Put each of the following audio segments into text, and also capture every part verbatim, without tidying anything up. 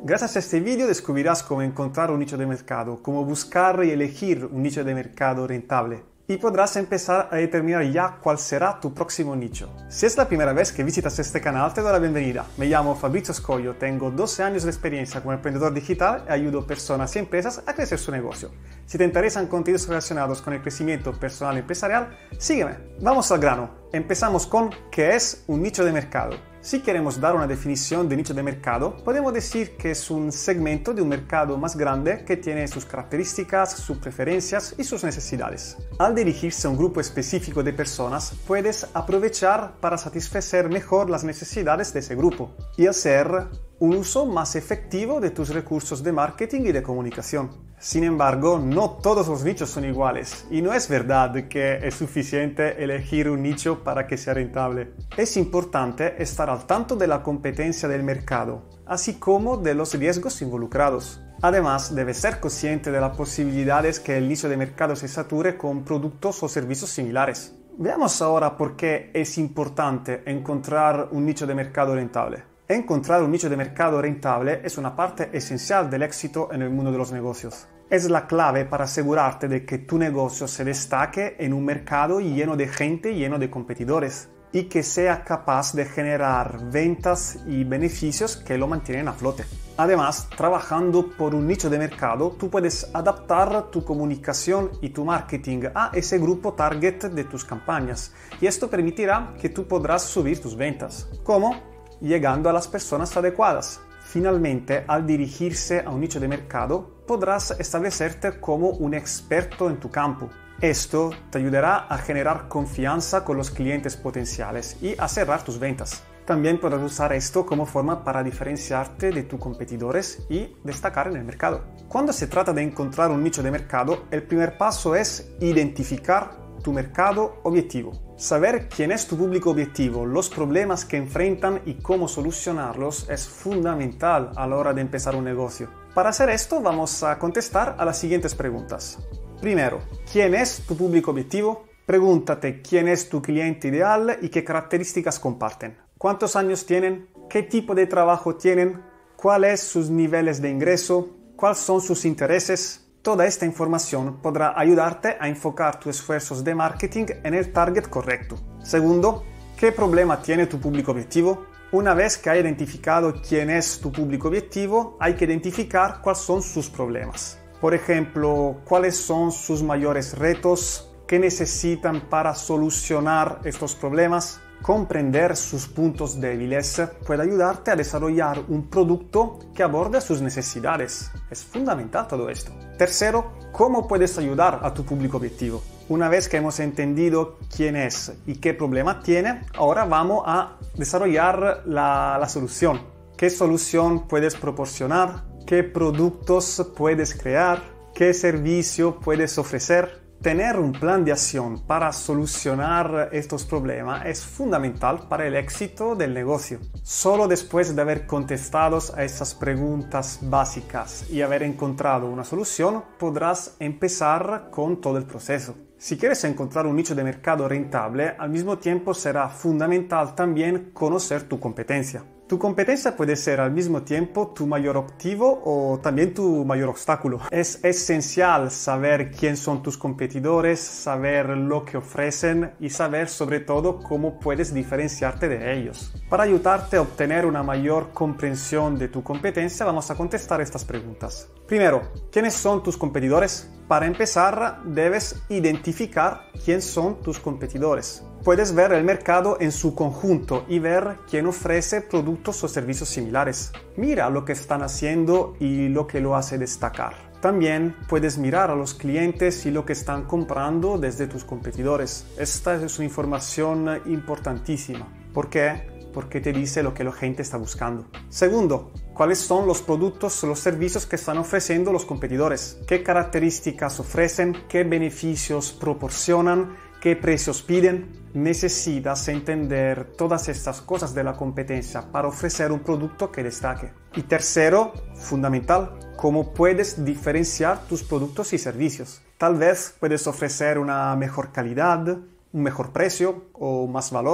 Gracias a este video descubrirás cómo encontrar un nicho de mercado, cómo buscar y elegir un nicho de mercado rentable. Y podrás empezar a determinar ya cuál será tu próximo nicho. Si es la primera vez que visitas este canal, te doy la bienvenida. Me llamo Fabrizio Scoglio, tengo doce años de experiencia como emprendedor digital y ayudo a personas y empresas a crecer su negocio. Si te interesan contenidos relacionados con el crecimiento personal y empresarial, sígueme. Vamos al grano. Empezamos con ¿qué es un nicho de mercado? Si queremos dar una definición de nicho de mercado, podemos decir que es un segmento de un mercado más grande que tiene sus características, sus preferencias y sus necesidades. Al dirigirse a un grupo específico de personas, puedes aprovechar para satisfacer mejor las necesidades de ese grupo y hacer un uso más efectivo de tus recursos de marketing y de comunicación. Sin embargo, no todos los nichos son iguales y no es verdad que es suficiente elegir un nicho para que sea rentable. Es importante estar al tanto de la competencia del mercado, así como de los riesgos involucrados. Además, debes ser consciente de las posibilidades que el nicho de mercado se sature con productos o servicios similares. Veamos ahora por qué es importante encontrar un nicho de mercado rentable. Encontrar un nicho de mercado rentable es una parte esencial del éxito en el mundo de los negocios. Es la clave para asegurarte de que tu negocio se destaque en un mercado lleno de gente, lleno de competidores, y que sea capaz de generar ventas y beneficios que lo mantienen a flote. Además, trabajando por un nicho de mercado, tú puedes adaptar tu comunicación y tu marketing a ese grupo target de tus campañas, y esto permitirá que tú podrás subir tus ventas. ¿Cómo? Llegando a las personas adecuadas. Finalmente, al dirigirse a un nicho de mercado, podrás establecerte como un experto en tu campo. Esto te ayudará a generar confianza con los clientes potenciales y a cerrar tus ventas. También podrás usar esto como forma para diferenciarte de tus competidores y destacar en el mercado. Cuando se trata de encontrar un nicho de mercado, el primer paso es identificar tu mercado objetivo. Saber quién es tu público objetivo, los problemas que enfrentan y cómo solucionarlos es fundamental a la hora de empezar un negocio. Para hacer esto vamos a contestar a las siguientes preguntas. Primero, ¿quién es tu público objetivo? Pregúntate quién es tu cliente ideal y qué características comparten. ¿Cuántos años tienen? ¿Qué tipo de trabajo tienen? ¿Cuáles son sus niveles de ingreso? ¿Cuáles son sus intereses? Toda esta información podrá ayudarte a enfocar tus esfuerzos de marketing en el target correcto. Segundo, ¿qué problema tiene tu público objetivo? Una vez que has identificado quién es tu público objetivo, hay que identificar cuáles son sus problemas. Por ejemplo, cuáles son sus mayores retos, qué necesitan para solucionar estos problemas. Comprender sus puntos débiles puede ayudarte a desarrollar un producto que aborde sus necesidades. Es fundamental todo esto. Tercero, ¿cómo puedes ayudar a tu público objetivo? Una vez que hemos entendido quién es y qué problema tiene, ahora vamos a desarrollar la, la solución. ¿Qué solución puedes proporcionar? ¿Qué productos puedes crear? ¿Qué servicio puedes ofrecer? Tener un plan de acción para solucionar estos problemas es fundamental para el éxito del negocio. Solo después de haber contestado a estas preguntas básicas y haber encontrado una solución, podrás empezar con todo el proceso. Si quieres encontrar un nicho de mercado rentable, al mismo tiempo será fundamental también conocer tu competencia. Tu competencia puede ser al mismo tiempo tu mayor objetivo o también tu mayor obstáculo. Es esencial saber quién son tus competidores, saber lo que ofrecen y saber sobre todo cómo puedes diferenciarte de ellos. Para ayudarte a obtener una mayor comprensión de tu competencia, vamos a contestar estas preguntas. Primero, ¿quiénes son tus competidores? Para empezar, debes identificar quién son tus competidores. Puedes ver el mercado en su conjunto y ver quién ofrece productos o servicios similares. Mira lo que están haciendo y lo que lo hace destacar. También puedes mirar a los clientes y lo que están comprando desde tus competidores. Esta es una información importantísima. ¿Por qué? Porque te dice lo que la gente está buscando. Segundo, ¿cuáles son los productos o los servicios que están ofreciendo los competidores? ¿Qué características ofrecen? ¿Qué beneficios proporcionan? ¿Qué precios piden? Necesitas entender todas estas cosas de la competencia para ofrecer un producto que destaque. Y tercero, fundamental, ¿cómo puedes diferenciar tus productos y servicios? Tal vez puedes ofrecer una mejor calidad, un mejor precio o más valor.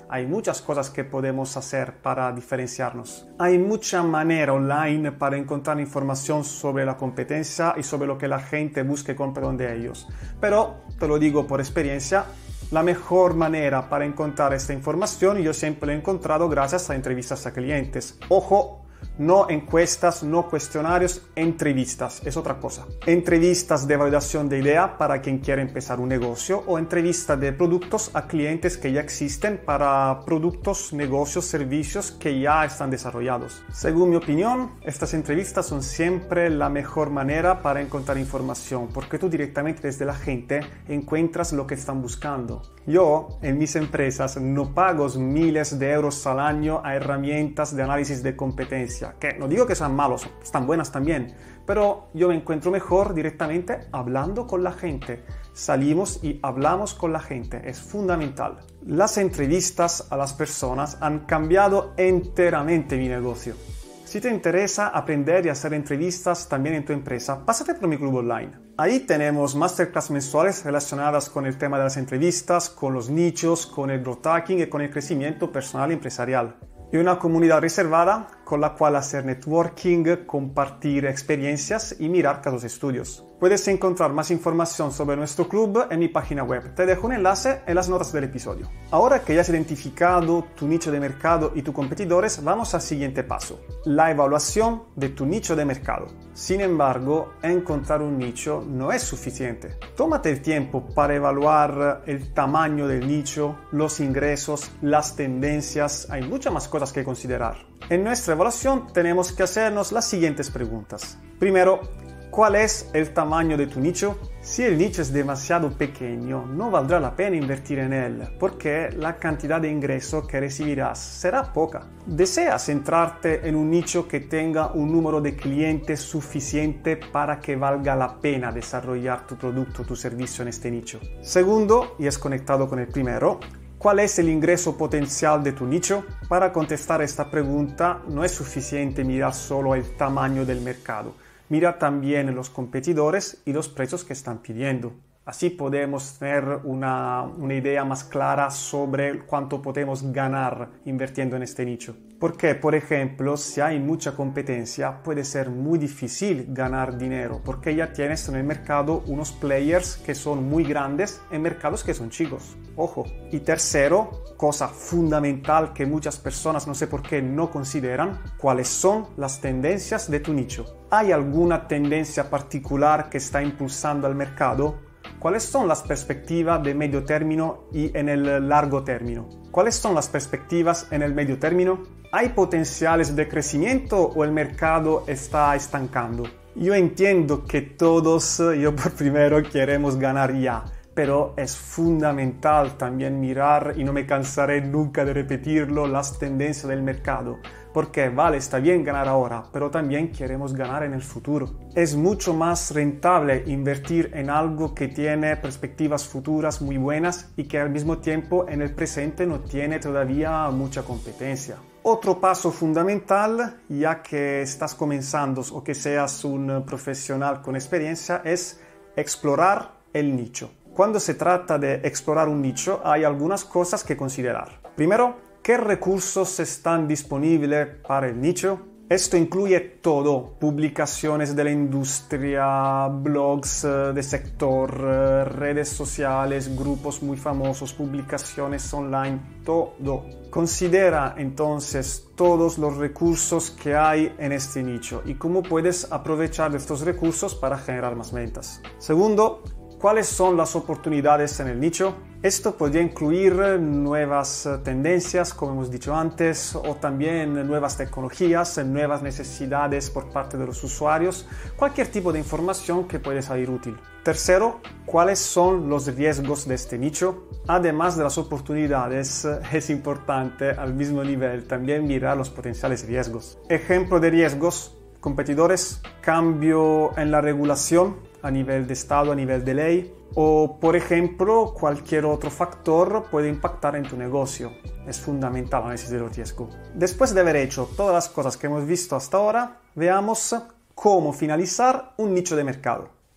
Hay muchas cosas que podemos hacer para diferenciarnos. Hay mucha manera online para encontrar información sobre la competencia y sobre lo que la gente busca y compra de ellos. Pero, te lo digo por experiencia, la mejor manera para encontrar esta información yo siempre la he encontrado gracias a entrevistas a clientes. Ojo, no encuestas, no cuestionarios, entrevistas, es otra cosa. Entrevistas de validación de idea para quien quiere empezar un negocio o entrevistas de productos a clientes que ya existen para productos, negocios, servicios que ya están desarrollados. Según mi opinión, estas entrevistas son siempre la mejor manera para encontrar información porque tú directamente desde la gente encuentras lo que están buscando. Yo, en mis empresas, no pago miles de euros al año a herramientas de análisis de competencia, que no digo que sean malos, están buenas también, pero yo me encuentro mejor directamente hablando con la gente. Salimos y hablamos con la gente, es fundamental. Las entrevistas a las personas han cambiado enteramente mi negocio. Si te interesa aprender y hacer entrevistas también en tu empresa, pásate por mi club online. Ahí tenemos masterclass mensuales relacionadas con el tema de las entrevistas, con los nichos, con el growth hacking y con el crecimiento personal y empresarial. Y una comunidad reservada con la cual hacer networking, compartir experiencias y mirar casos de estudios. Puedes encontrar más información sobre nuestro club en mi página web. Te dejo un enlace en las notas del episodio. Ahora que ya has identificado tu nicho de mercado y tus competidores, vamos al siguiente paso: la evaluación de tu nicho de mercado. Sin embargo, encontrar un nicho no es suficiente. Tómate el tiempo para evaluar el tamaño del nicho, los ingresos, las tendencias. Hay muchas más cosas que considerar. En nuestra evaluación tenemos que hacernos las siguientes preguntas. Primero, ¿cuál es el tamaño de tu nicho? Si el nicho es demasiado pequeño, no valdrá la pena invertir en él, porque la cantidad de ingreso que recibirás será poca. ¿Deseas centrarte en un nicho que tenga un número de clientes suficiente para que valga la pena desarrollar tu producto o tu servicio en este nicho? Segundo, y es conectado con el primero, ¿cuál es el ingreso potencial de tu nicho? Para contestar esta pregunta no es suficiente mirar solo el tamaño del mercado. Mira también los competidores y los precios que están pidiendo. Así podemos tener una, una idea más clara sobre cuánto podemos ganar invirtiendo en este nicho. Porque, por ejemplo, si hay mucha competencia, puede ser muy difícil ganar dinero, porque ya tienes en el mercado unos players que son muy grandes en mercados que son chicos. Ojo. Y tercero, cosa fundamental que muchas personas no sé por qué no consideran, ¿cuáles son las tendencias de tu nicho? ¿Hay alguna tendencia particular que está impulsando al mercado? ¿Cuáles son las perspectivas de medio término y en el largo término? ¿Cuáles son las perspectivas en el medio término? ¿Hay potenciales de crecimiento o el mercado está estancando? Yo entiendo que todos, yo por primero, queremos ganar ya, pero es fundamental también mirar, y no me cansaré nunca de repetirlo, las tendencias del mercado. Porque vale, está bien ganar ahora, pero también queremos ganar en el futuro. Es mucho más rentable invertir en algo que tiene perspectivas futuras muy buenas y que al mismo tiempo en el presente no tiene todavía mucha competencia. Otro paso fundamental, ya que estás comenzando o que seas un profesional con experiencia, es explorar el nicho. Cuando se trata de explorar un nicho, hay algunas cosas que considerar. Primero, ¿qué recursos están disponibles para el nicho? Esto incluye todo: publicaciones de la industria, blogs de sector, redes sociales, grupos muy famosos, publicaciones online, todo. Considera entonces todos los recursos que hay en este nicho y cómo puedes aprovechar de estos recursos para generar más ventas. Segundo, ¿cuáles son las oportunidades en el nicho? Esto podría incluir nuevas tendencias, como hemos dicho antes, o también nuevas tecnologías, nuevas necesidades por parte de los usuarios, cualquier tipo de información que puede salir útil. Tercero, ¿cuáles son los riesgos de este nicho? Además de las oportunidades, es importante al mismo nivel también mirar los potenciales riesgos. Ejemplo de riesgos: competidores, cambio en la regulación a nivel de Estado, a nivel de ley, o por ejemplo cualquier otro factor puede impactar en tu negocio. Es fundamental el análisis de los riesgos. Después de haber hecho todas las cosas que hemos visto hasta ahora, veamos cómo finalizar un nicho de mercado.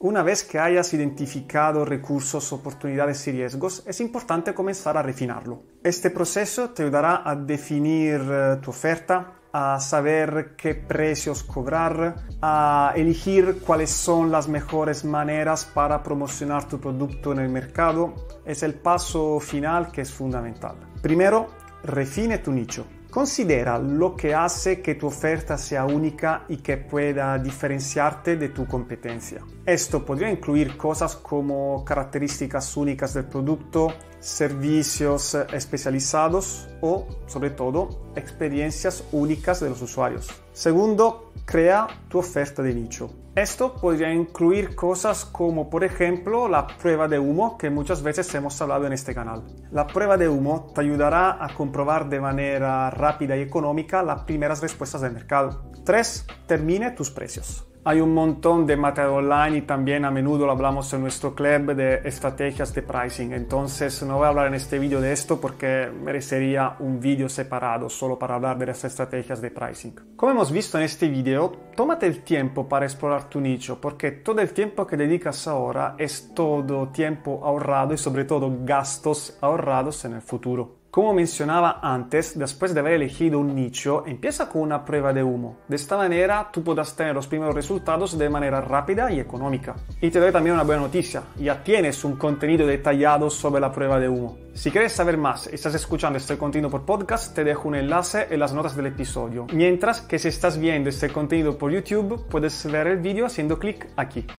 Una vez que hayas identificado recursos, oportunidades y riesgos, es importante comenzar a refinarlo. Este proceso te ayudará a definir uh, tu oferta, a saber qué precios cobrar, a elegir cuáles son las mejores maneras para promocionar tu producto en el mercado. Es el paso final que es fundamental. Primero, refine tu nicho. Considera lo que hace que tu oferta sea única y que pueda diferenciarte de tu competencia. Esto podría incluir cosas como características únicas del producto, servicios especializados o, sobre todo, experiencias únicas de los usuarios. Segundo, crea tu oferta de nicho. Esto podría incluir cosas como, por ejemplo, la prueba de humo que muchas veces hemos hablado en este canal. La prueba de humo te ayudará a comprobar de manera rápida y económica las primeras respuestas del mercado. tres. Termine tus precios. Hay un montón de material online y también a menudo lo hablamos en nuestro club de estrategias de pricing. Entonces no voy a hablar en este vídeo de esto porque merecería un vídeo separado solo para hablar de las estrategias de pricing. Como hemos visto en este vídeo, tómate el tiempo para explorar tu nicho porque todo el tiempo que dedicas ahora es todo tiempo ahorrado y sobre todo gastos ahorrados en el futuro. Como mencionaba antes, después de haber elegido un nicho, empieza con una prueba de humo. De esta manera, tú podrás tener los primeros resultados de manera rápida y económica. Y te doy también una buena noticia, ya tienes un contenido detallado sobre la prueba de humo. Si quieres saber más y estás escuchando este contenido por podcast, te dejo un enlace en las notas del episodio. Mientras que si estás viendo este contenido por YouTube, puedes ver el vídeo haciendo clic aquí.